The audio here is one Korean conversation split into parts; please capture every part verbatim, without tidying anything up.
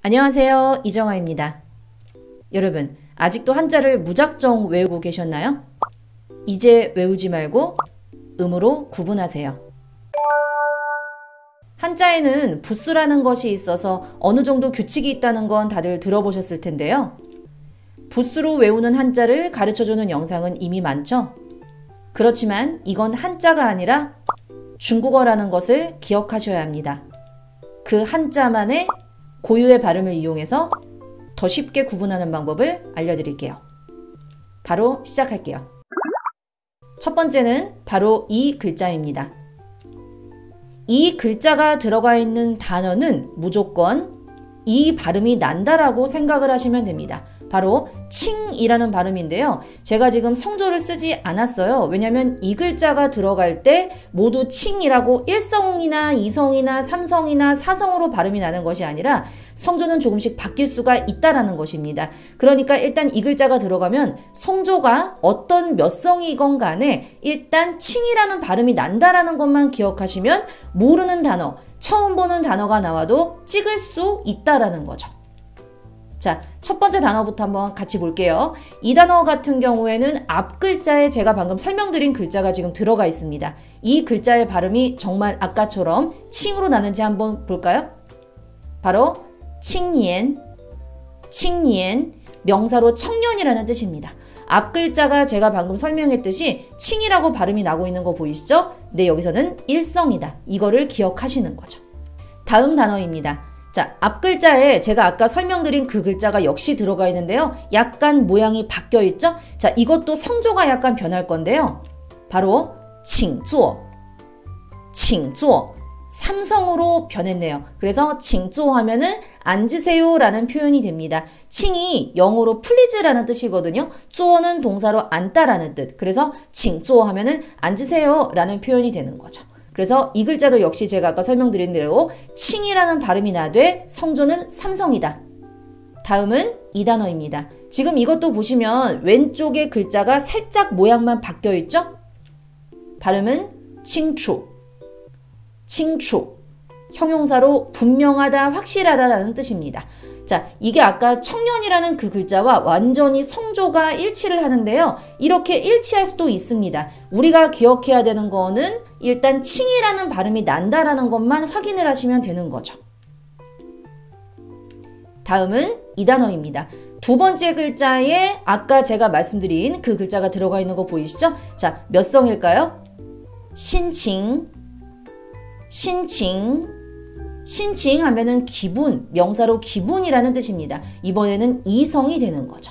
안녕하세요, 이정아입니다. 여러분, 아직도 한자를 무작정 외우고 계셨나요? 이제 외우지 말고 음으로 구분하세요. 한자에는 부수라는 것이 있어서 어느 정도 규칙이 있다는 건 다들 들어보셨을 텐데요. 부수로 외우는 한자를 가르쳐주는 영상은 이미 많죠? 그렇지만 이건 한자가 아니라 중국어라는 것을 기억하셔야 합니다. 그 한자만의 고유의 발음을 이용해서 더 쉽게 구분하는 방법을 알려드릴게요. 바로 시작할게요. 첫 번째는 바로 이 글자입니다. 이 글자가 들어가 있는 단어는 무조건 이 발음이 난다라고 생각을 하시면 됩니다. 바로 칭이라는 발음인데요. 제가 지금 성조를 쓰지 않았어요. 왜냐하면 이 글자가 들어갈 때 모두 칭이라고 일성이나 이성이나 삼성이나 사성으로 발음이 나는 것이 아니라 성조는 조금씩 바뀔 수가 있다라는 것입니다. 그러니까 일단 이 글자가 들어가면 성조가 어떤 몇 성이건 간에 일단 칭이라는 발음이 난다라는 것만 기억하시면 모르는 단어, 처음 보는 단어가 나와도 찍을 수 있다라는 거죠. 자, 첫 번째 단어부터 한번 같이 볼게요. 이 단어 같은 경우에는 앞 글자에 제가 방금 설명드린 글자가 지금 들어가 있습니다. 이 글자의 발음이 정말 아까처럼 칭으로 나는지 한번 볼까요? 바로 칭년, 칭년, 명사로 청년이라는 뜻입니다. 앞 글자가 제가 방금 설명했듯이 칭이라고 발음이 나고 있는 거 보이시죠? 네, 여기서는 일성이다. 이거를 기억하시는 거죠. 다음 단어입니다. 자, 앞 글자에 제가 아까 설명드린 그 글자가 역시 들어가 있는데요. 약간 모양이 바뀌어 있죠? 자, 이것도 성조가 약간 변할 건데요. 바로 칭조, 칭조, 삼성으로 변했네요. 그래서 칭조 하면은 앉으세요 라는 표현이 됩니다. 칭이 영어로 please라는 뜻이거든요. 조는 동사로 앉다라는 뜻. 그래서 칭조 하면은 앉으세요 라는 표현이 되는 거죠. 그래서 이 글자도 역시 제가 아까 설명드린 대로 칭이라는 발음이 나되 성조는 삼성이다. 다음은 이 단어입니다. 지금 이것도 보시면 왼쪽의 글자가 살짝 모양만 바뀌어 있죠? 발음은 칭추, 칭추. 형용사로 분명하다, 확실하다라는 뜻입니다. 자, 이게 아까 청년이라는 그 글자와 완전히 성조가 일치를 하는데요. 이렇게 일치할 수도 있습니다. 우리가 기억해야 되는 거는 일단 칭이라는 발음이 난다라는 것만 확인을 하시면 되는 거죠. 다음은 이 단어입니다. 두 번째 글자에 아까 제가 말씀드린 그 글자가 들어가 있는 거 보이시죠? 자, 몇 성일까요? 신칭, 신칭, 신칭 하면은 기분, 명사로 기분이라는 뜻입니다. 이번에는 이성이 되는 거죠.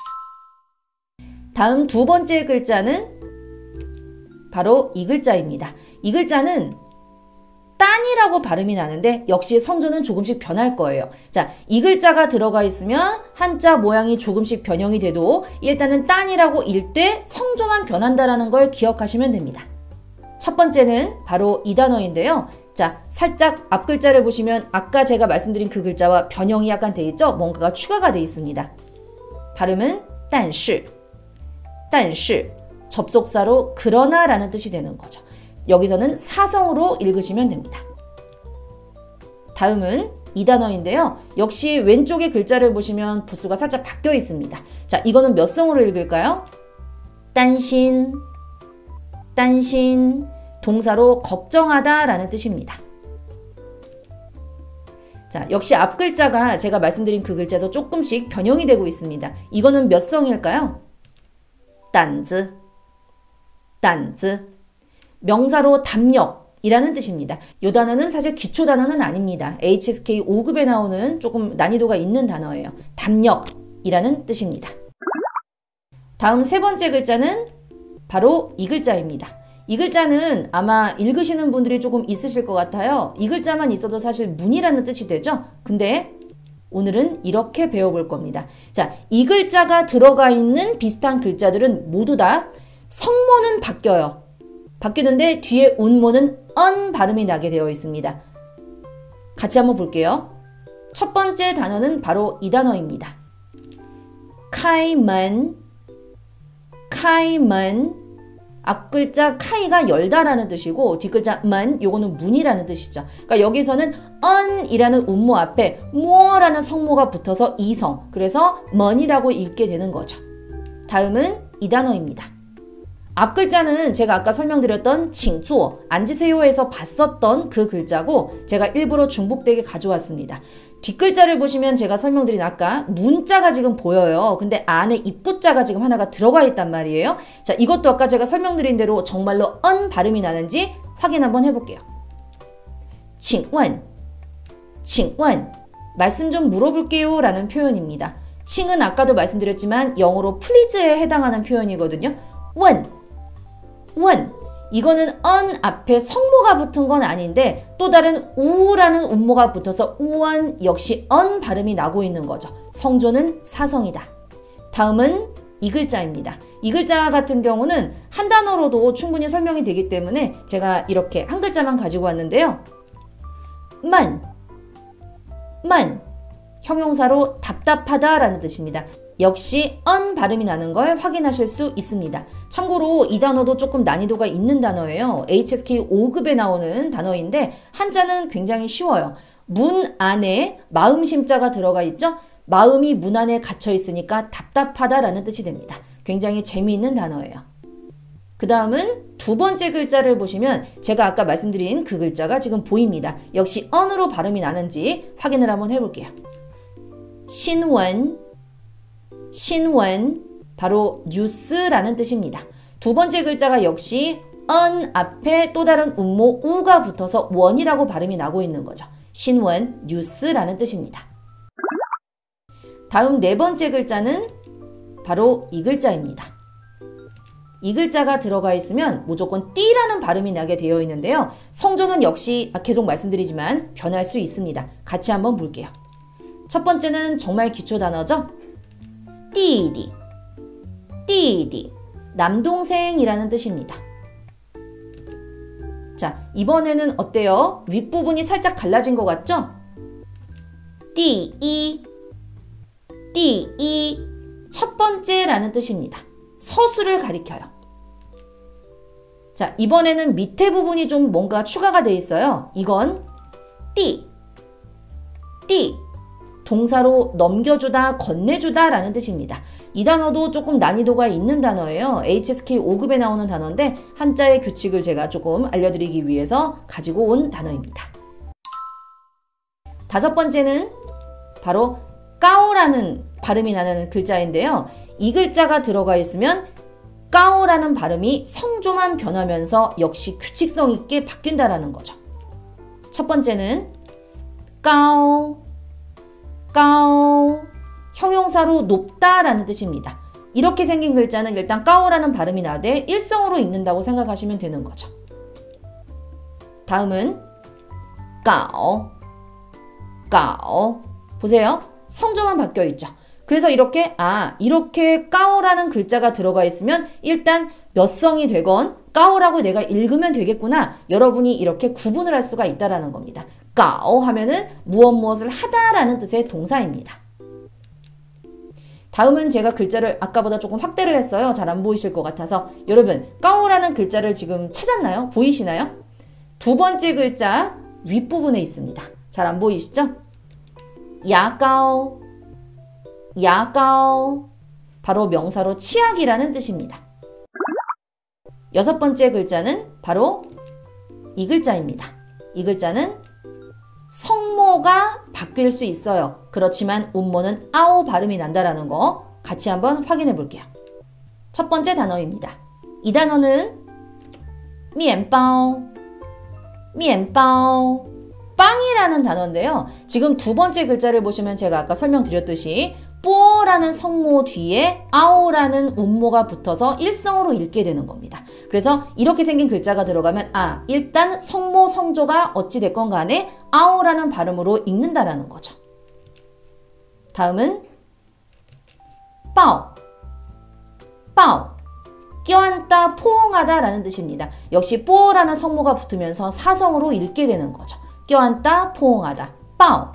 다음 두 번째 글자는 바로 이 글자입니다. 이 글자는 딴이라고 발음이 나는데 역시 성조는 조금씩 변할 거예요. 자, 이 글자가 들어가 있으면 한자 모양이 조금씩 변형이 돼도 일단은 딴이라고 읽되 성조만 변한다라는 걸 기억하시면 됩니다. 첫 번째는 바로 이 단어인데요. 자, 살짝 앞 글자를 보시면 아까 제가 말씀드린 그 글자와 변형이 약간 돼 있죠? 뭔가가 추가가 돼 있습니다. 발음은 但是, 但是, 접속사로 그러나 라는 뜻이 되는 거죠. 여기서는 사성으로 읽으시면 됩니다. 다음은 이 단어인데요. 역시 왼쪽의 글자를 보시면 부수가 살짝 바뀌어 있습니다. 자, 이거는 몇 성으로 읽을까요? 担心, 担心, 동사로 걱정하다 라는 뜻입니다. 자, 역시 앞 글자가 제가 말씀드린 그 글자에서 조금씩 변형이 되고 있습니다. 이거는 몇 성일까요? 胆子, 胆子, 명사로 담력이라는 뜻입니다. 이 단어는 사실 기초 단어는 아닙니다. 에이치에스케이 오 급에 나오는 조금 난이도가 있는 단어예요. 담력이라는 뜻입니다. 다음 세 번째 글자는 바로 이 글자입니다. 이 글자는 아마 읽으시는 분들이 조금 있으실 것 같아요. 이 글자만 있어도 사실 문이라는 뜻이 되죠? 근데 오늘은 이렇게 배워볼 겁니다. 자, 이 글자가 들어가 있는 비슷한 글자들은 모두 다 성모는 바뀌어요. 바뀌는데 뒤에 운모는 언 발음이 나게 되어 있습니다. 같이 한번 볼게요. 첫 번째 단어는 바로 이 단어입니다. 카이먼, 카이먼. 앞글자 카이가 열다라는 뜻이고 뒷글자 만 요거는 문이라는 뜻이죠. 그러니까 여기서는 언이라는 운모 앞에 뭐라는 성모가 붙어서 이성, 그래서 먼이라고 읽게 되는 거죠. 다음은 이 단어입니다. 앞글자는 제가 아까 설명드렸던 칭조, 앉으세요에서 봤었던 그 글자고 제가 일부러 중복되게 가져왔습니다. 뒷글자를 보시면 제가 설명드린 아까 문자가 지금 보여요. 근데 안에 입구자가 지금 하나가 들어가 있단 말이에요. 자, 이것도 아까 제가 설명드린 대로 정말로 언 발음이 나는지 확인 한번 해볼게요. 칭원, 칭원, 말씀 좀 물어볼게요 라는 표현입니다. 칭은 아까도 말씀드렸지만 영어로 please에 해당하는 표현이거든요. 원, 원, 이거는 언 앞에 성모가 붙은 건 아닌데 또 다른 우라는 운모가 붙어서 우원, 역시 언 발음이 나고 있는 거죠. 성조는 사성이다. 다음은 이 글자입니다. 이 글자 같은 경우는 한 단어로도 충분히 설명이 되기 때문에 제가 이렇게 한 글자만 가지고 왔는데요. 만, 만, 형용사로 답답하다 라는 뜻입니다. 역시 언 발음이 나는 걸 확인하실 수 있습니다. 참고로 이 단어도 조금 난이도가 있는 단어예요. 에이치에스케이 오 급에 나오는 단어인데 한자는 굉장히 쉬워요. 문 안에 마음심자가 들어가 있죠? 마음이 문 안에 갇혀 있으니까 답답하다라는 뜻이 됩니다. 굉장히 재미있는 단어예요. 그 다음은 두 번째 글자를 보시면 제가 아까 말씀드린 그 글자가 지금 보입니다. 역시 언으로 발음이 나는지 확인을 한번 해볼게요. 신원, 신원, 바로 뉴스라는 뜻입니다. 두 번째 글자가 역시 언 앞에 또 다른 운모 우가 붙어서 원이라고 발음이 나고 있는 거죠. 신원, 뉴스라는 뜻입니다. 다음 네 번째 글자는 바로 이 글자입니다. 이 글자가 들어가 있으면 무조건 띠라는 발음이 나게 되어 있는데요. 성조는 역시 계속 말씀드리지만 변할 수 있습니다. 같이 한번 볼게요. 첫 번째는 정말 기초 단어죠. 띠디, 띠디, 남동생이라는 뜻입니다. 자, 이번에는 어때요? 윗부분이 살짝 갈라진 것 같죠? 띠이, 띠이, 첫 번째라는 뜻입니다. 서수를 가리켜요. 자, 이번에는 밑에 부분이 좀 뭔가 추가가 돼 있어요. 이건 띠, 띠, 동사로 넘겨주다, 건네주다 라는 뜻입니다. 이 단어도 조금 난이도가 있는 단어예요. 에이치에스케이 오 급에 나오는 단어인데 한자의 규칙을 제가 조금 알려드리기 위해서 가지고 온 단어입니다. 다섯 번째는 바로 까오라는 발음이 나는 글자인데요. 이 글자가 들어가 있으면 까오라는 발음이 성조만 변하면서 역시 규칙성 있게 바뀐다라는 거죠. 첫 번째는 까오, 까오, 형용사로 높다라는 뜻입니다. 이렇게 생긴 글자는 일단 까오라는 발음이 나되 일성으로 읽는다고 생각하시면 되는 거죠. 다음은 까오, 까오. 보세요. 성조만 바뀌어 있죠. 그래서 이렇게 아 이렇게 까오라는 글자가 들어가 있으면 일단 몇 성이 되건 까오라고 내가 읽으면 되겠구나. 여러분이 이렇게 구분을 할 수가 있다라는 겁니다. 까오 하면은 무엇 무엇을 하다라는 뜻의 동사입니다. 다음은 제가 글자를 아까보다 조금 확대를 했어요. 잘 안 보이실 것 같아서. 여러분 까오라는 글자를 지금 찾았나요? 보이시나요? 두 번째 글자 윗부분에 있습니다. 잘 안 보이시죠? 야까오, 야까오, 바로 명사로 치약이라는 뜻입니다. 여섯 번째 글자는 바로 이 글자입니다. 이 글자는 성모가 바뀔 수 있어요. 그렇지만 운모는 아오 발음이 난다라는 거 같이 한번 확인해 볼게요. 첫 번째 단어입니다. 이 단어는 미엔바오, 미엔바오, 빵이라는 단어인데요. 지금 두 번째 글자를 보시면 제가 아까 설명드렸듯이 뽀라는 성모 뒤에 아오라는 운모가 붙어서 일성으로 읽게 되는 겁니다. 그래서 이렇게 생긴 글자가 들어가면 아 일단 성모 성조가 어찌 됐건 간에 아오라는 발음으로 읽는다라는 거죠. 다음은 빠오, 빠오, 껴안다, 포옹하다 라는 뜻입니다. 역시 뽀라는 성모가 붙으면서 사성으로 읽게 되는 거죠. 껴안다, 포옹하다, 빠오.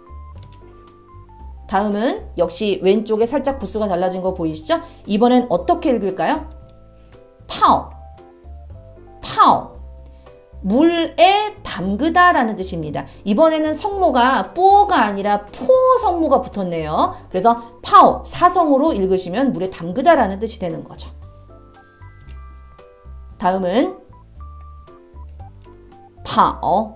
다음은 역시 왼쪽에 살짝 부수가 달라진 거 보이시죠? 이번엔 어떻게 읽을까요? 파오, 파오. 물에 담그다 라는 뜻입니다. 이번에는 성모가 뽀가 아니라 포 성모가 붙었네요. 그래서 파오, 사성으로 읽으시면 물에 담그다 라는 뜻이 되는 거죠. 다음은 파어,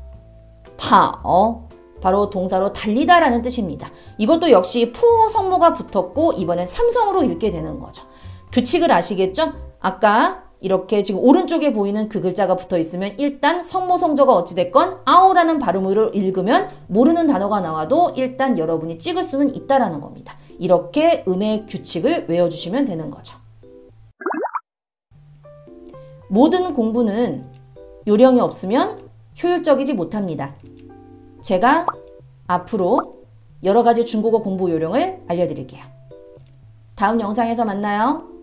파어. 바로 동사로 달리다 라는 뜻입니다. 이것도 역시 포 성모가 붙었고 이번엔 삼성으로 읽게 되는 거죠. 규칙을 아시겠죠? 아까 이렇게 지금 오른쪽에 보이는 그 글자가 붙어 있으면 일단 성모 성조가 어찌됐건 아오라는 발음으로 읽으면 모르는 단어가 나와도 일단 여러분이 찍을 수는 있다라는 겁니다. 이렇게 음의 규칙을 외워주시면 되는 거죠. 모든 공부는 요령이 없으면 효율적이지 못합니다. 제가 앞으로 여러 가지 중국어 공부 요령을 알려드릴게요. 다음 영상에서 만나요.